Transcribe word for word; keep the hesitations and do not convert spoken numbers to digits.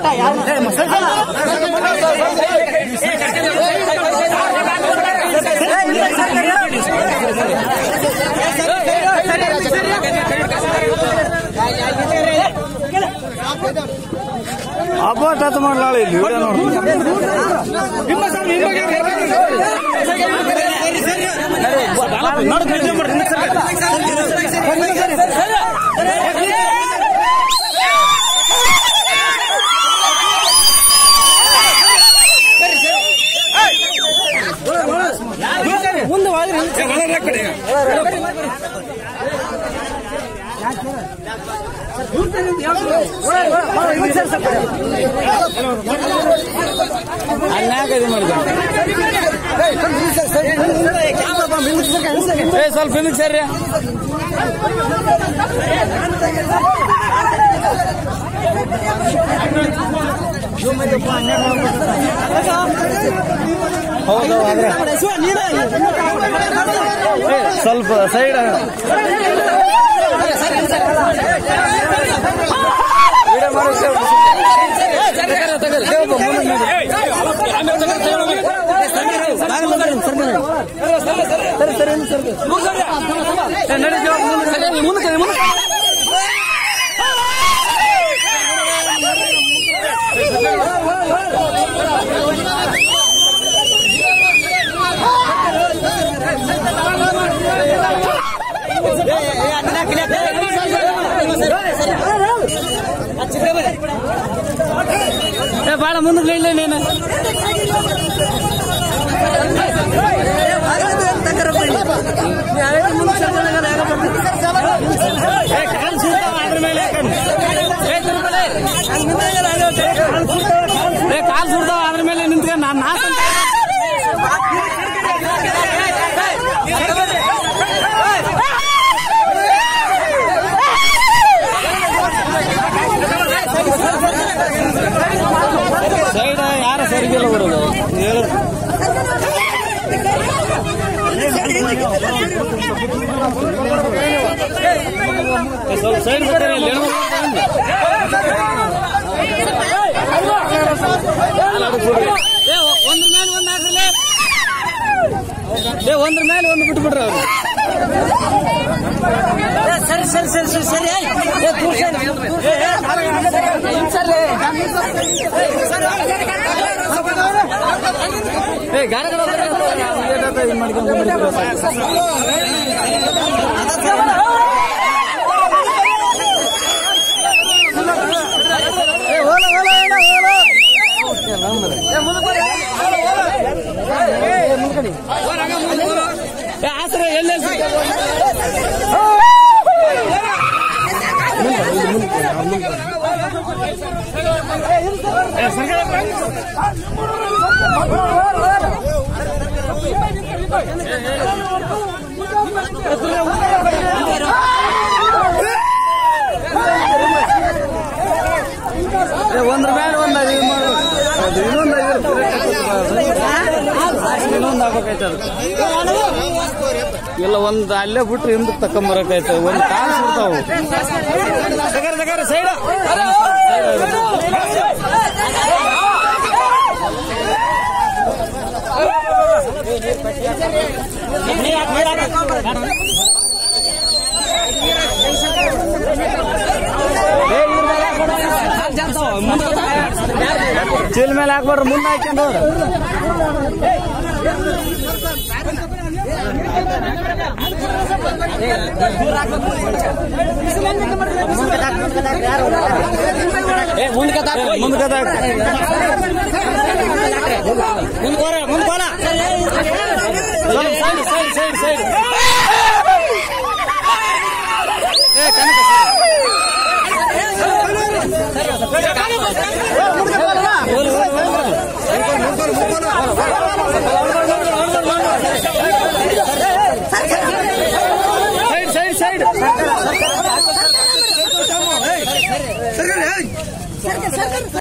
ಹಬ್ಬ ಟಚ್ ಮಾಡ್ಲಾಳ ಇಲ್ಲಿ ಮುಂದೆ ಸ್ವಲ್ಪ ಹಿಂದಕ್ಕೆ ಸರಿ ಸ್ವಲ್ಪ ಸೈಡ್ ಬಾಳ ಮುಂದಕ್ಕೆ ಇಲ್ಲ ನೀನು ಕಾಲ್ ಸುಡ್ತಾವ ಅದ್ರ ಮೇಲೆ ನಿಂತ್ಕೊಂಡು ನಾನು ನಾಶ ಸೈಡ್ ಯಾರ ಸರಿಗೆಲ್ಲ ಬರೋದು ಸ್ವಲ್ಪ ಸೈಡ್ ಬರ್ತಾರೆ ಒಂದ್ರ ಮೇಲೆ ಒಂದು ಹಾಕ್ರಲೇ ಒಂದ್ರ ಮೇಲೆ ಒಂದು ಬಿಟ್ಬಿಡ್ರಿ ಅವ್ರು ಸರಿ ಸರಿ ಸರಿ ಸರಿ ಸರಿ ಏ ಗಾಡಿ ಮಾಡ್ಕೊಂಡು ಆಸರ ಎಲ್ಲೆಲ್ಲಿ ಒಂದ್ರ ಮೇಲೆ ಒಂದು ಇನ್ನೊಂದು ಇನ್ನೊಂದು ಆಗ್ಬೇಕಾಯ್ತದ ಎಲ್ಲ ಒಂದ್ ಅಲ್ಲೇ ಬಿಟ್ರೆ ಹಿಂದಕ್ಕೆ ತಕೊಂಬರಕಾಯ್ತ ಒಂದ್ ಕಾಲ್ ಸುಡ್ತಾವು ಸೈಡ್ ಚೀಲ್ ಮೇಲೆ ಹಾಕ್ಬಾರ್ರ ಮುಂದೆ ಹಾಕ್ಯಂದವ್ರ ಮುಂದ್ಕದ ಮುಂದ್ಕದ ಮುಂದ್ಕೋರ ಮುಂದ್ಕೋರ ಸೈಡ್ ಸೈಡ್ ಸೈಡ್ ಸೈಡ್